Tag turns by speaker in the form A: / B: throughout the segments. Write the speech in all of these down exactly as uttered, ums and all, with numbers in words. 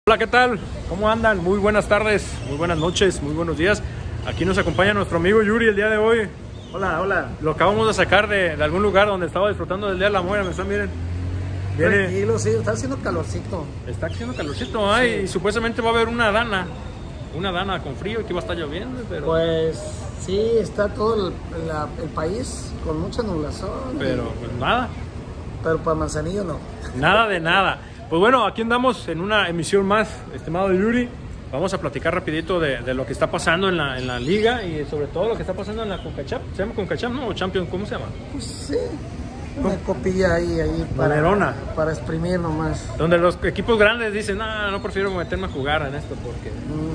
A: Hola, ¿qué tal? ¿Cómo andan? Muy buenas tardes, muy buenas noches, muy buenos días. Aquí nos acompaña nuestro amigo Yuri el día de hoy.
B: Hola, hola.
A: Lo acabamos de sacar de, de algún lugar donde estaba disfrutando del Día de la Mujer. ¿Me están? Miren.
B: Viene. Tranquilo, sí, está haciendo calorcito.
A: Está haciendo calorcito, ay, sí. Y supuestamente va a haber una dana. Una dana con frío y que va a estar lloviendo, pero...
B: Pues sí, está todo el, la, el país con mucha nublación.
A: Pero pues nada.
B: Pero para Manzanillo no.
A: Nada de nada. Pues bueno, aquí andamos en una emisión más, estimado Yuri. Vamos a platicar rapidito de, de lo que está pasando en la, en la liga y sobre todo lo que está pasando en la CONCACHAF. ¿Se llama CONCACHAF, no? ¿O Champions? ¿Cómo se llama?
B: Pues sí, una copilla ahí, ahí para, para exprimir nomás.
A: Donde los equipos grandes dicen, no, no prefiero meterme a jugar en esto porque...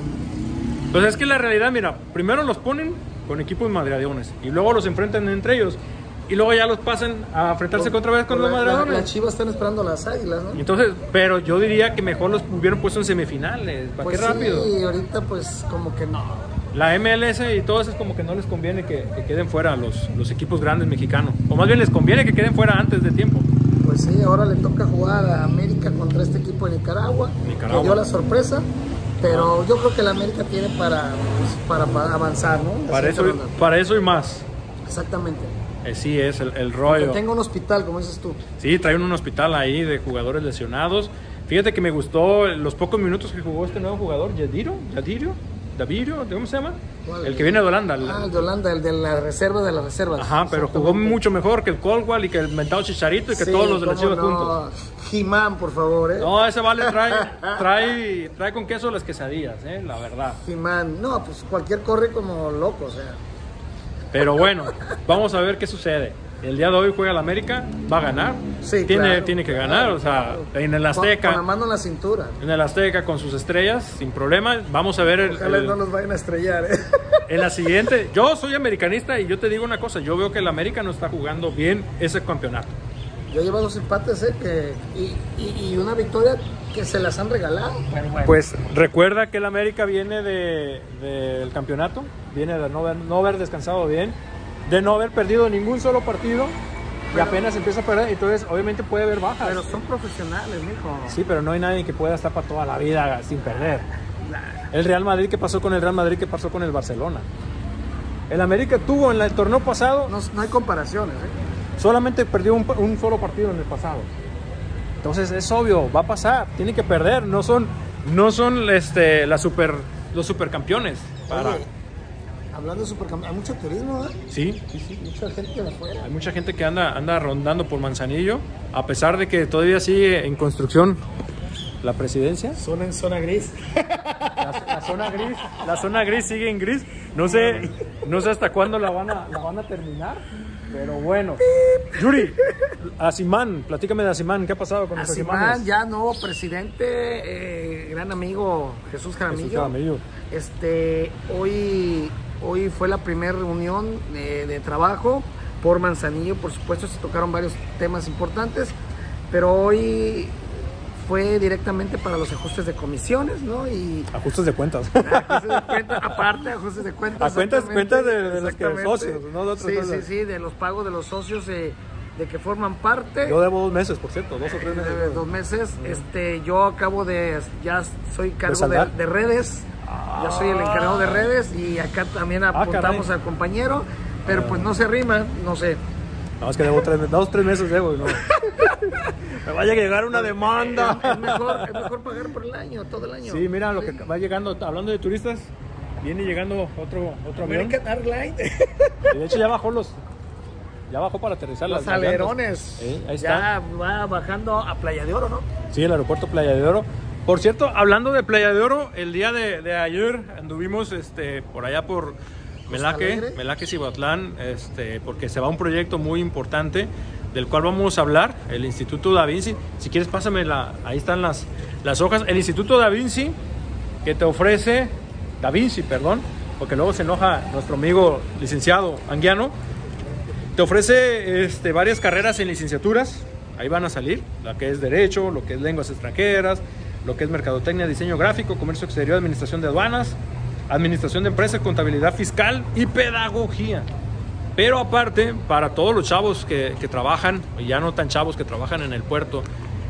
A: Mm. Pues es que la realidad, mira, primero los ponen con equipos madreadones y luego los enfrentan entre ellos. Y luego ya los pasan a enfrentarse
B: por,
A: contra vez con los madreadones.
B: Las la Chivas están esperando a las Águilas, ¿no?
A: Entonces, pero yo diría que mejor los hubieran puesto en semifinales. ¿Para
B: pues
A: qué rápido?
B: Sí, ahorita pues como que no.
A: La M L S y todo eso es como que no les conviene que, que queden fuera los, los equipos grandes mexicanos. O más bien les conviene que queden fuera antes de tiempo.
B: Pues sí, ahora le toca jugar a América contra este equipo de Nicaragua. Nicaragua. Que dio la sorpresa. Pero yo creo que la América tiene para, pues, para, para avanzar, ¿no?
A: Para eso, para eso y más.
B: Exactamente.
A: Eh, sí, es el, el rollo.
B: Que tenga un hospital, como dices tú.
A: Sí, traen un hospital ahí de jugadores lesionados. Fíjate que me gustó los pocos minutos que jugó este nuevo jugador, Yadiro, Yadirio, Davirio, ¿cómo se llama? ¿Cuál? El que viene de Holanda.
B: Ah, el de Holanda, el de la reserva de las reservas.
A: Ajá, pero jugó mucho mejor que el Colwell y que el mentado Chicharito y que sí, todos los de la Chivas no. juntos.
B: He-Man, por favor, ¿eh?
A: No, ese vale, trae, trae, trae con queso las quesadillas, ¿eh? La verdad.
B: He-Man, no, pues cualquier corre como loco, o sea.
A: Pero bueno, vamos a ver qué sucede. El día de hoy juega el América, va a ganar.
B: Sí,
A: tiene,
B: claro,
A: tiene que
B: claro,
A: ganar, o sea,
B: claro.
A: en el Azteca.
B: Con la mano en la cintura.
A: En el Azteca con sus estrellas, sin problema. Vamos a ver el.
B: Ojalá
A: el,
B: no los vayan a estrellar, ¿eh?
A: En la siguiente, yo soy americanista y yo te digo una cosa, yo veo que el América no está jugando bien ese campeonato.
B: Yo llevo dos empates, ¿eh? Que, y, y, y una victoria que se las han regalado.
A: Pero bueno. Pues recuerda que el América viene de, del campeonato, viene de no haber, no haber descansado bien, de no haber perdido ningún solo partido. Y pero, apenas empieza a perder, entonces obviamente puede haber bajas.
B: Pero son profesionales, mijo.
A: Sí, pero no hay nadie que pueda estar para toda la vida sin perder. El Real Madrid, ¿qué pasó con el Real Madrid? ¿Qué pasó con el Barcelona? El América tuvo en el torneo pasado...
B: No, no hay comparaciones, ¿eh?
A: Solamente perdió un, un solo partido en el pasado. Entonces es obvio, va a pasar, tiene que perder. No son, no son este, la super, los supercampeones. Para...
B: Oye, hablando de supercampeones, hay mucho turismo, ¿eh?
A: Sí, sí, sí.
B: Mucha gente de afuera.
A: Hay mucha gente que anda, anda rondando por Manzanillo, a pesar de que todavía sigue en construcción la presidencia.
B: Zona en zona gris.
A: La, la zona gris, la zona gris sigue en gris. No sé, no sé hasta cuándo la van a, la van a terminar. Pero bueno, Yuri, Asimán, platícame de Asimán, ¿qué ha pasado con los
B: Asimán? Ya nuevo presidente, eh, gran amigo Jesús Jaramillo.
A: Jesús Jaramillo.
B: Este, hoy, hoy fue la primera reunión de, de trabajo por Manzanillo, por supuesto se tocaron varios temas importantes, pero hoy fue directamente para los ajustes de comisiones, ¿no? Y
A: ajustes de cuentas.
B: Ajustes de cuentas, aparte ajustes de cuentas.
A: A cuentas, cuentas de, de los que socios, no de otros.
B: Sí, sí, sí, de los pagos de los socios eh, de que forman parte.
A: Yo debo dos meses, por cierto, dos o tres meses.
B: Eh, dos meses. Uh-huh. Este, yo acabo de, ya soy cargo de, de redes, ah. ya soy el encargado de redes y acá también apuntamos ah, al compañero, pero ah. pues no se rima, no sé.
A: No, es que debo tres, dos, tres meses debo, ¿no? Me vaya a llegar una demanda.
B: Es, es, mejor, es mejor pagar por el año, todo el año.
A: Sí, mira lo que va llegando, hablando de turistas, viene llegando otro, otro avión.
B: American Airlines.
A: De hecho ya bajó los, ya bajó para aterrizar
B: los
A: las
B: alerones.
A: ¿Eh? Ahí
B: ya
A: está.
B: Va bajando a Playa de Oro, ¿no?
A: Sí, el aeropuerto Playa de Oro. Por cierto, hablando de Playa de Oro, el día de, de ayer anduvimos este, por allá por Melaque, Melaque, Cibatlán, este, porque se va un proyecto muy importante del cual vamos a hablar, el Instituto Da Vinci. Si quieres, pásame la, ahí están las, las hojas. El Instituto Da Vinci, que te ofrece, Da Vinci, perdón, porque luego se enoja nuestro amigo licenciado Anguiano, te ofrece este, varias carreras en licenciaturas, ahí van a salir, la que es Derecho, lo que es Lenguas Extranjeras, lo que es Mercadotecnia, Diseño Gráfico, Comercio Exterior, Administración de Aduanas, Administración de Empresas, Contabilidad Fiscal y Pedagogía. Pero aparte, para todos los chavos que, que trabajan, y ya no tan chavos que trabajan en el puerto,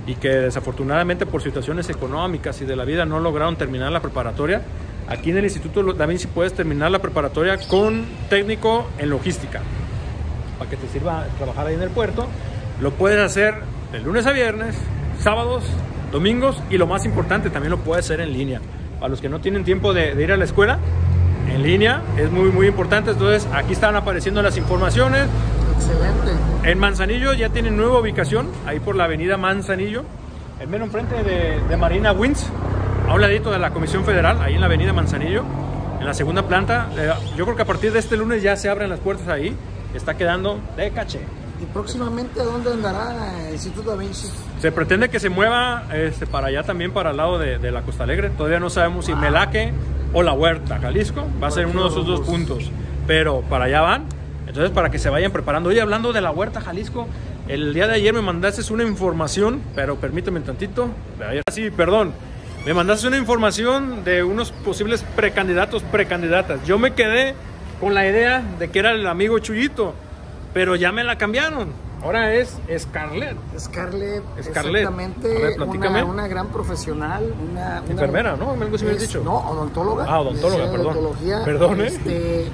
A: y que desafortunadamente por situaciones económicas y de la vida no lograron terminar la preparatoria, aquí en el Instituto Da Vinci puedes terminar la preparatoria con técnico en logística, para que te sirva trabajar ahí en el puerto. Lo puedes hacer de lunes a viernes, sábados, domingos, y lo más importante, también lo puedes hacer en línea. Para los que no tienen tiempo de, de ir a la escuela, en línea es muy muy importante. Entonces aquí están apareciendo las informaciones.
B: Excelente.
A: En Manzanillo ya tienen nueva ubicación, ahí por la avenida Manzanillo, el mero enfrente de, de Marina Winds, a un ladito de la Comisión Federal, ahí en la avenida Manzanillo, en la segunda planta. Eh, yo creo que a partir de este lunes ya se abren las puertas ahí, está quedando de caché.
B: ¿Y próximamente dónde andará el Instituto Da Vinci?
A: Se pretende que se mueva este, para allá también, para el lado de, de la Costa Alegre. Todavía no sabemos si wow. Melaque o La Huerta, Jalisco, va a ser uno de esos dos puntos, pero para allá van. Entonces, para que se vayan preparando. Oye, hablando de La Huerta, Jalisco, el día de ayer me mandaste una información, pero permíteme un tantito. Sí, perdón. Me mandaste una información de unos posibles precandidatos, precandidatas. Yo me quedé con la idea de que era el amigo Chuyito, pero ya me la cambiaron. Ahora es Scarlett.
B: Scarlett,
A: Scarlett.
B: Exactamente.
A: Ver,
B: una, una gran profesional. Una, una
A: enfermera, ¿no? Algo así me has dicho.
B: No, odontóloga.
A: Ah, odontóloga, perdón. Perdón, ¿eh?
B: Este,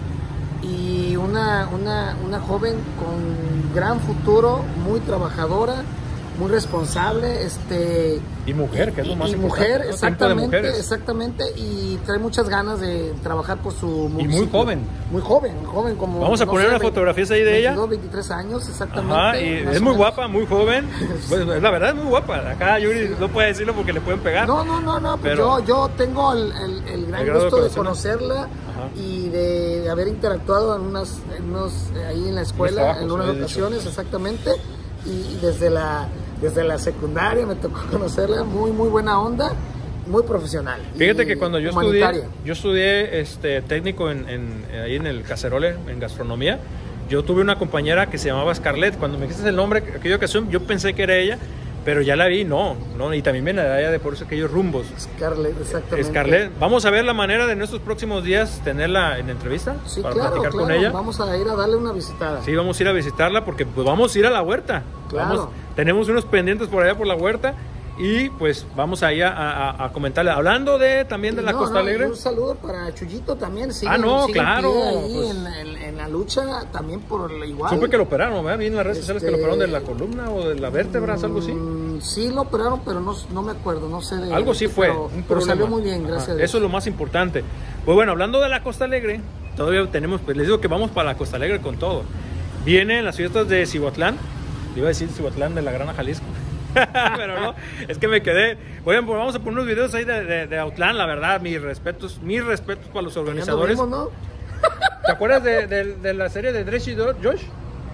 B: y una, una, una joven con gran futuro, muy trabajadora, muy responsable, este
A: y mujer, que es lo más
B: y
A: importante.
B: mujer, exactamente, exactamente, y trae muchas ganas de trabajar por su municipio.
A: Y muy joven.
B: Muy joven, muy joven como.
A: Vamos a poner unas fotografías ahí de
B: veintidós,
A: ella.
B: veintitrés años, exactamente.
A: Ajá, y es muy guapa, muy joven. Pues, la verdad es muy guapa. Acá Yuri no puede decirlo porque le pueden pegar.
B: No, no, no, no. Pues
A: pero
B: yo, yo tengo el, el, el gran el gusto de conocerla. Ajá. Y de haber interactuado en unas, en unos, ahí en la escuela, trabajos, en unas ocasiones, exactamente. Y desde la Desde la secundaria me tocó conocerla, muy muy buena onda, muy profesional.
A: Fíjate que cuando yo estudié, yo estudié este, técnico en, en, ahí en el Cacerole, en gastronomía, yo tuve una compañera que se llamaba Scarlett. Cuando me dijiste el nombre, aquella ocasión, yo pensé que era ella, pero ya la vi, no, no, y también viene de allá de por eso aquellos rumbos.
B: Scarlett, exactamente.
A: Scarlett, vamos a ver la manera de en estos próximos días tenerla en entrevista,
B: sí,
A: para
B: claro,
A: platicar
B: claro.
A: con ella.
B: Vamos a ir a darle una visitada.
A: Sí, vamos a ir a visitarla porque pues vamos a ir a La Huerta.
B: Claro.
A: Vamos, tenemos unos pendientes por allá por La Huerta y pues vamos ahí a, a, a comentarle. Hablando de también de la
B: no,
A: Costa
B: no,
A: Alegre.
B: Un saludo para Chuyito también. Sigue,
A: ah, no,
B: sigue
A: claro.
B: Ahí
A: pues,
B: en, en, en la lucha también por igual.
A: Supe que lo operaron, ¿verdad? Vi en las redes sociales
B: este,
A: que lo operaron de la columna o de la vértebra, algo así.
B: Sí lo operaron, pero no, no me acuerdo, no sé de...
A: Algo sí fue,
B: pero,
A: un
B: pero salió muy bien, gracias.
A: Ajá, eso es lo más importante. Pues bueno, hablando de la Costa Alegre, todavía tenemos, pues les digo que vamos para la Costa Alegre con todo. Vienen las fiestas de Cihuatlán, iba a decir Cihuatlán de la Grana Jalisco, pero no, es que me quedé. Oigan, pues vamos a poner unos videos ahí de, de, de Autlán, la verdad, mis respetos, mis respetos para los organizadores.
B: Vimos, ¿no?
A: ¿Te acuerdas de, de, de la serie de Dreshy Josh?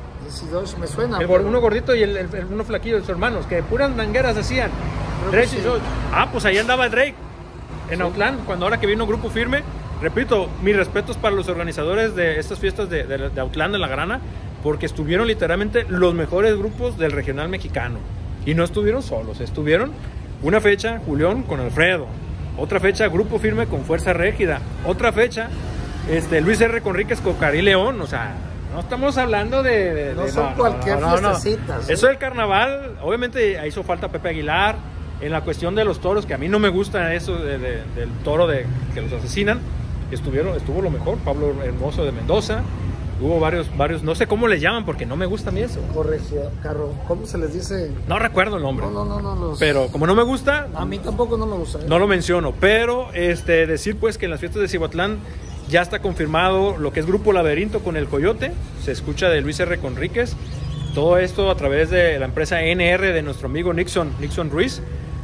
B: Me suena.
A: El, uno gordito y el, el, el uno flaquillo, sus hermanos, que puras mangueras hacían. Drake sí. Ah, pues ahí andaba Drake en sí. Autlán, cuando ahora que vino Grupo Firme. Repito, mis respetos para los organizadores de estas fiestas de, de, de Autlán de la Grana, porque estuvieron literalmente los mejores grupos del regional mexicano. Y no estuvieron solos, estuvieron una fecha Julián con Alfredo, otra fecha Grupo Firme con Fuerza Régida, otra fecha este, Luis R. Conríquez con Cari León, o sea... No estamos hablando de... de
B: no
A: de,
B: son
A: no,
B: cualquier
A: no, no,
B: fiestecitas.
A: No. ¿Eh? Eso del carnaval, obviamente hizo falta Pepe Aguilar. En la cuestión de los toros, que a mí no me gusta eso de, de, del toro de que los asesinan, estuvieron, estuvo lo mejor. Pablo Hermoso de Mendoza. Hubo varios, varios, no sé cómo les llaman porque no me gusta a mí eso.
B: Corregio, carro, ¿cómo se les dice?
A: No recuerdo el nombre.
B: No, no, no, no. Los...
A: Pero como no me gusta...
B: A mí tampoco no me gusta. ¿eh?
A: No lo menciono, pero este, decir pues que en las fiestas de Cihuatlán ya está confirmado lo que es Grupo Laberinto con el Coyote, se escucha de Luis R. Conríquez, todo esto a través de la empresa N R de nuestro amigo Nixon, Nixon Ruiz,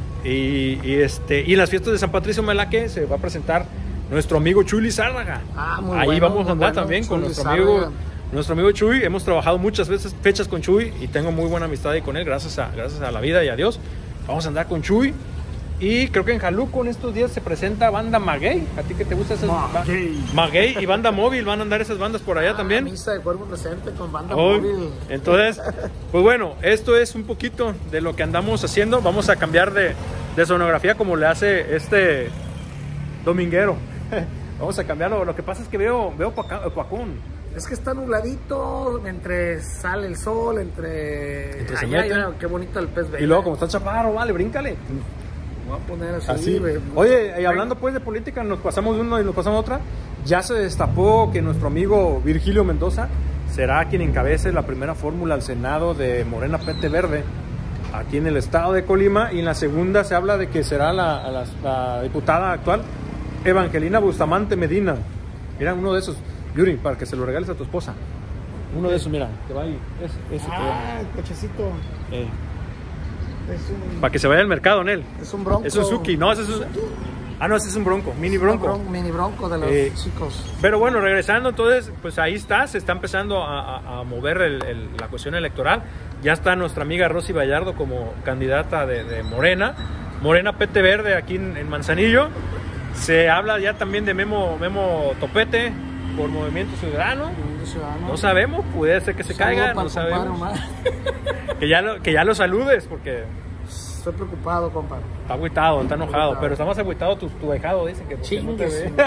A: y, y, este, y en las fiestas de San Patricio Melaque se va a presentar nuestro amigo Chuy Lizárraga.
B: Ah, muy
A: Ahí
B: bueno,
A: vamos a andar
B: bueno,
A: también
B: Chuy
A: con nuestro
B: Lizárraga.
A: amigo, nuestro amigo Chuy, hemos trabajado muchas veces, fechas con Chuy y tengo muy buena amistad ahí con él, gracias a, gracias a la vida y a Dios. Vamos a andar con Chuy. Y creo que en Jaluco en estos días se presenta Banda Maguey. ¿A ti que te gusta esas
B: Maguey?
A: Maguey y Banda Móvil, van a andar esas bandas por allá
B: ah,
A: también.
B: Misa de cuerpo presente con Banda
A: oh,
B: Móvil.
A: Entonces, pues bueno, esto es un poquito de lo que andamos haciendo. Vamos a cambiar de, de sonografía como le hace este dominguero. Vamos a cambiarlo. Lo que pasa es que veo, veo opacón.
B: Es que está nubladito, entre sale el sol, entre...
A: Entre se
B: Ay, ay,
A: meten.
B: ay, qué bonito el pez vela.
A: Y luego, como está chaparro, vale, bríncale.
B: Voy a poner así,
A: Así.
B: güey.
A: Oye, y hablando pues de política, nos pasamos de uno y nos pasamos a otra. Ya se destapó que nuestro amigo Virgilio Mendoza será quien encabece la primera fórmula al Senado de Morena P T Verde aquí en el estado de Colima, y en la segunda se habla de que será la, la, la diputada actual Evangelina Bustamante Medina. Mira, uno de esos, Yuri, para que se lo regales a tu esposa. Uno de esos, mira, te va ahí. Ese, ese,
B: Ah, el cochecito.
A: eh,
B: Es un,
A: para que se vaya al mercado en él.
B: es un bronco.
A: Es un Suzuki, no, ese es un... Ah, no, ese es un bronco, mini
B: Un
A: bronco.
B: bron- mini bronco de los
A: Eh,
B: chicos.
A: Pero bueno, regresando, entonces, pues ahí está, se está empezando a, a- a mover el- el- la cuestión electoral. Ya está nuestra amiga Rosy Vallardo como candidata de, de Morena, Morena P T Verde aquí en, en Manzanillo. Se habla ya también de Memo, Memo Topete por Movimiento Ciudadano. No sabemos, puede ser que se
B: Saludo
A: caiga,
B: para
A: no
B: el compadre
A: sabemos.
B: Omar.
A: Que ya, lo, que ya lo saludes, porque
B: Estoy preocupado, compa.
A: está agüitado, está enojado.
B: agüitado.
A: Pero está más agüitado tu, tu dejado, dice que porque no te
B: Chingues.
A: ve.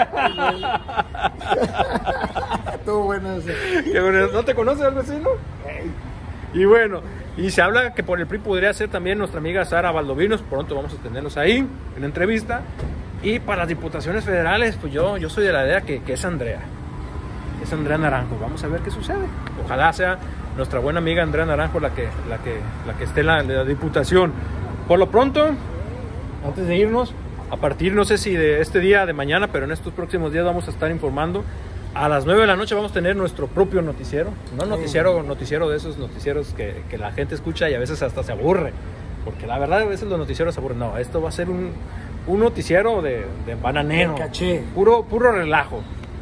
B: Estuvo bueno ese.
A: Que bueno, ¿no te conoce al vecino? Y bueno, y se habla que por el P R I podría ser también nuestra amiga Sara Valdovinos. Pronto vamos a tenerlos ahí en entrevista. Y para las diputaciones federales, pues yo, yo soy de la idea que, que es Andrea. Es Andrea Naranjo. Vamos a ver qué sucede. Ojalá sea nuestra buena amiga Andrea Naranjo la que, la que, la que esté en la, la diputación. Por lo pronto, antes de irnos, a partir, no sé si de este día, de mañana, pero en estos próximos días vamos a estar informando. A las nueve de la noche vamos a tener nuestro propio noticiero. No noticiero, noticiero de esos noticieros que, que la gente escucha y a veces hasta se aburre. Porque la verdad, a veces los noticieros se aburren. No, esto va a ser un, un noticiero de, de bananero.
B: De caché.
A: Puro, puro relajo.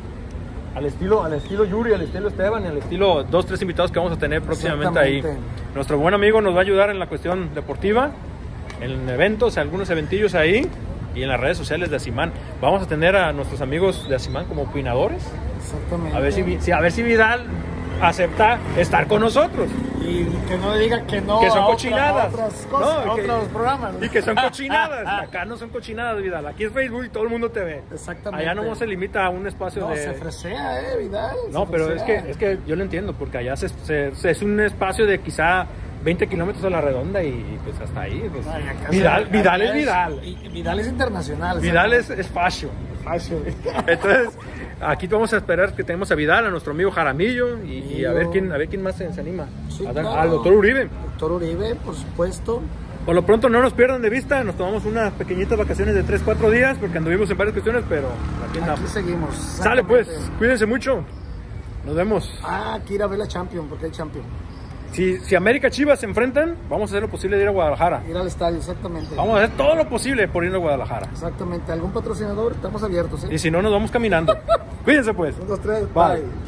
A: Al estilo, al estilo Yuri, al estilo Esteban y al estilo dos, tres invitados que vamos a tener próximamente ahí.
B: Exactamente.
A: Nuestro buen amigo nos va a ayudar en la cuestión deportiva, en eventos, algunos eventillos ahí y en las redes sociales de Asimán. Vamos a tener a nuestros amigos de Asimán como opinadores.
B: Exactamente.
A: A ver si, Vi- si- a ver si Vidal acepta estar con nosotros.
B: Y que no diga que no
A: Que son
B: a otra-
A: cochinadas.
B: a otras cosas,
A: No,
B: a
A: que-
B: otros programas.
A: Y que son cochinadas. Acá no son cochinadas, Vidal. Aquí es Facebook y todo el mundo te ve.
B: Exactamente.
A: Allá no se limita a un espacio
B: No,
A: de...
B: se fresea, eh, Vidal.
A: No,
B: se
A: pero es que,
B: fresea.
A: es que yo lo entiendo, porque allá se, se- se- es un espacio de quizá veinte kilómetros a la redonda y, y pues hasta ahí. Pues,
B: Ay, acá
A: Vidal,
B: se-
A: Vidal
B: acá
A: es Vidal.
B: y- Vidal es internacional.
A: Vidal es, es fashion.
B: Fashion.
A: Entonces, aquí vamos a esperar que tenemos a Vidal, a nuestro amigo Jaramillo y, y a ver quién, a ver quién más se, se anima.
B: Sí,
A: A dar-
B: claro.
A: Al doctor Uribe.
B: Doctor Uribe, por supuesto.
A: Por lo pronto no nos pierdan de vista, nos tomamos unas pequeñitas vacaciones de tres, cuatro días porque anduvimos en varias cuestiones, pero aquí
B: Aquí
A: andamos.
B: seguimos.
A: Sale pues,
B: exactamente.
A: cuídense mucho. Nos vemos.
B: Ah, aquí ir a ver la Champion, porque hay Champion.
A: Si, si América Chivas se enfrentan, vamos a hacer lo posible de ir a Guadalajara.
B: Ir al estadio, exactamente.
A: Vamos a hacer todo lo posible por ir a Guadalajara.
B: Exactamente. ¿Algún patrocinador? Estamos abiertos, ¿eh?
A: Y si no, nos vamos caminando. Cuídense pues.
B: Un, dos, tres,
A: Bye.
B: bye.